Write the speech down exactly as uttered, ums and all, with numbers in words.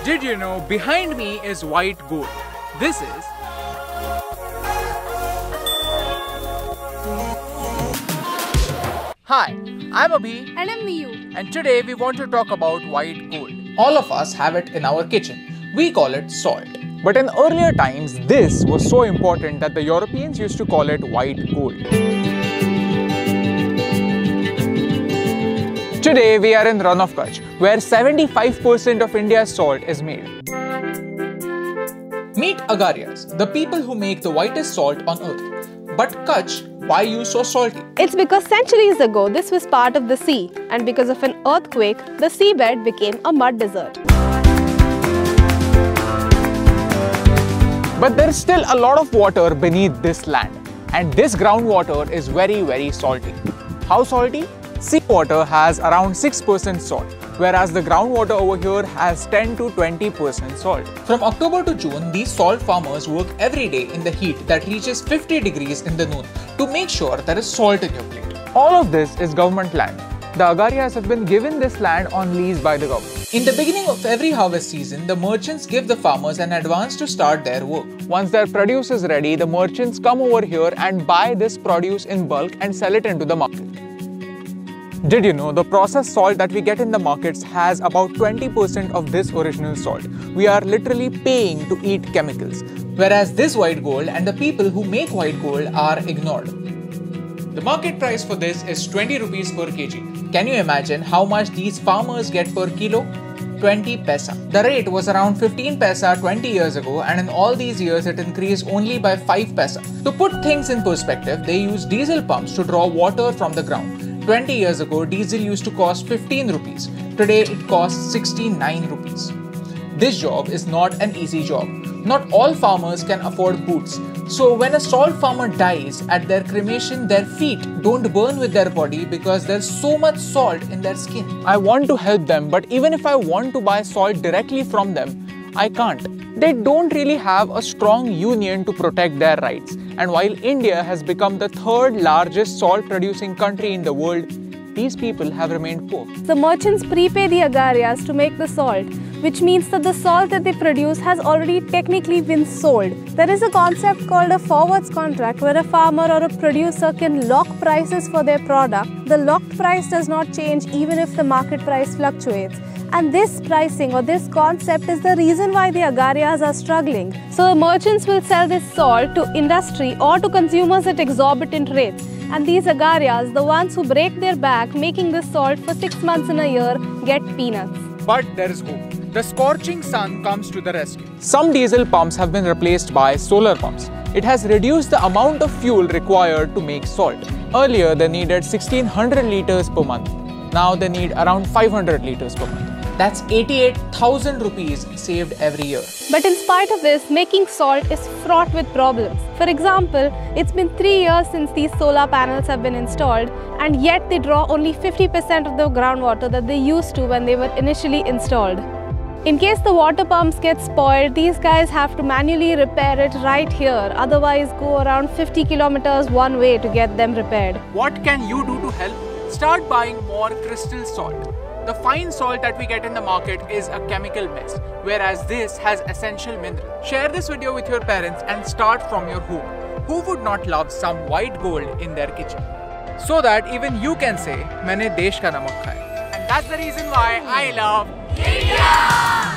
Did you know behind me is white gold? This is Hi, I'm Abhi And I'm Niyu. and today we want to talk about white gold. All of us have it in our kitchen. We call it salt. But in earlier times, this was so important that the Europeans used to call it white gold. Today we are in Run of Kutch, where seventy-five percent of India's salt is made. Meet Agariyas, the people who make the whitest salt on earth. But Kutch, why are you so salty? It's because centuries ago this was part of the sea, and because of an earthquake, the seabed became a mud desert. But there is still a lot of water beneath this land, and this groundwater is very very salty. How salty? Seawater has around six percent salt, whereas the groundwater over here has ten to twenty percent salt. From October to June, these salt farmers work every day in the heat that reaches fifty degrees in the noon to make sure there is salt in your plate. All of this is government land. The Agariyas have been given this land on lease by the government. In the beginning of every harvest season, the merchants give the farmers an advance to start their work. Once their produce is ready, the merchants come over here and buy this produce in bulk and sell it into the market. Did you know the processed salt that we get in the markets has about twenty percent of this original salt? We are literally paying to eat chemicals. Whereas this white gold and the people who make white gold are ignored. The market price for this is twenty rupees per kg. Can you imagine how much these farmers get per kilo? twenty paisa. The rate was around fifteen paisa twenty years ago, and in all these years it increased only by five paisa. To put things in perspective, they use diesel pumps to draw water from the ground. twenty years ago, diesel used to cost fifteen rupees. Today, it costs sixty-nine rupees. This job is not an easy job. Not all farmers can afford boots. So when a salt farmer dies, at their cremation, their feet don't burn with their body because there's so much salt in their skin. I want to help them, but even if I want to buy salt directly from them, I can't. They don't really have a strong union to protect their rights. And while India has become the third largest salt producing country in the world, these people have remained poor. The merchants prepay the Agariyas to make the salt, which means that the salt that they produce has already technically been sold. There is a concept called a forwards contract where a farmer or a producer can lock prices for their product. The locked price does not change even if the market price fluctuates. And this pricing or this concept is the reason why the Agariyas are struggling. So the merchants will sell this salt to industry or to consumers at exorbitant rates. And these Agariyas, the ones who break their back making this salt for six months in a year, get peanuts. But there is hope. The scorching sun comes to the rescue. Some diesel pumps have been replaced by solar pumps. It has reduced the amount of fuel required to make salt. Earlier, they needed sixteen hundred liters per month. Now they need around five hundred liters per month. That's eighty-eight thousand rupees saved every year. But in spite of this, making salt is fraught with problems. For example, it's been three years since these solar panels have been installed, and yet they draw only fifty percent of the groundwater that they used to when they were initially installed. In case the water pumps get spoiled, these guys have to manually repair it right here, otherwise go around fifty kilometers one way to get them repaired. What can you do to help? Start buying more crystal salt. The fine salt that we get in the market is a chemical mess, whereas this has essential minerals. Share this video with your parents and start from your home. Who would not love some white gold in their kitchen? So that even you can say, "Maine desh ka namak khaya." And that's the reason why I love India!